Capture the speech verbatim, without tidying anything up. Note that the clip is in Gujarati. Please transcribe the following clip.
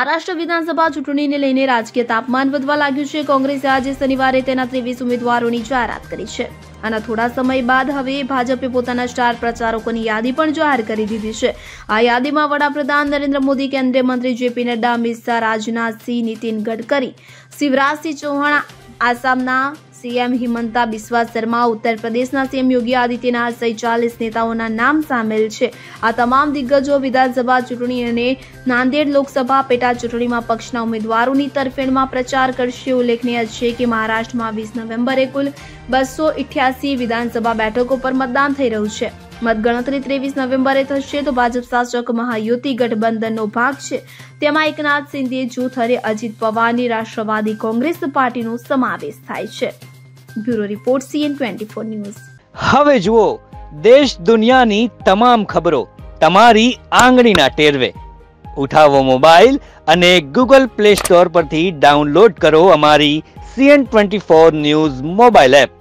મહારાષ્ટ્ર વિધાનસભા ચૂંટણીને લઈને રાજકીય તાપમાન વધવા લાગ્યું છે। કોંગ્રેસે આજે શનિવારે તેના ત્રેવીસ ઉમેદવારોની જાહેરાત કરી છે। આના થોડા સમય બાદ હવે ભાજપે પોતાના સ્ટાર પ્રચારકોની યાદી પણ જાહેર કરી દીધી છે। આ યાદીમાં વડાપ્રધાન નરેન્દ્ર મોદી, કેન્દ્રીય મંત્રી જેપી નડ્ડા, અમિત શાહ, રાજનાથસિંહ, નીતિન ગડકરી, શિવરાજસિંહ ચૌહાણ, આસામના સીએમ હિમંતા બિસ્વા શર્મા, ઉત્તર પ્રદેશના સીએમ યોગી આદિત્યનાથ સહિત ચાલીસ નેતાઓના નામ સામેલ છે। આ તમામ દિગ્ગજો વિધાનસભા ચૂંટણી અને નાંદેડ લોકસભા પેટા ચૂંટણીમાં પક્ષના ઉમેદવારોની તરફેણમાં પ્રચાર કરશે। ઉલ્લેખનીય છે કે મહારાષ્ટ્રમાં વીસ નવેમ્બરે કુલ બસો ઇઠ્યાસી વિધાનસભા બેઠકો પર મતદાન થઈ રહ્યું છે। મતગણતરી ત્રેવીસ નવેમ્બરે થશે તો ભાજપ શાસક મહાયુતિ ગઠબંધનનો ભાગ છે, તેમાં એકનાથ શિંદે જૂથ અને અજીત પવારની રાષ્ટ્રવાદી કોંગ્રેસ પાર્ટીનો સમાવેશ થાય છે। Bureau report CN twenty four news. હવે જુઓ દેશ દુનિયાની તમામ ખબરો તમારી આંગળીના ટેરવે। ઉઠાવો મોબાઈલ અને ગૂગલ પ્લે સ્ટોર પરથી ડાઉનલોડ કરો અમારી CN twenty four news mobile app.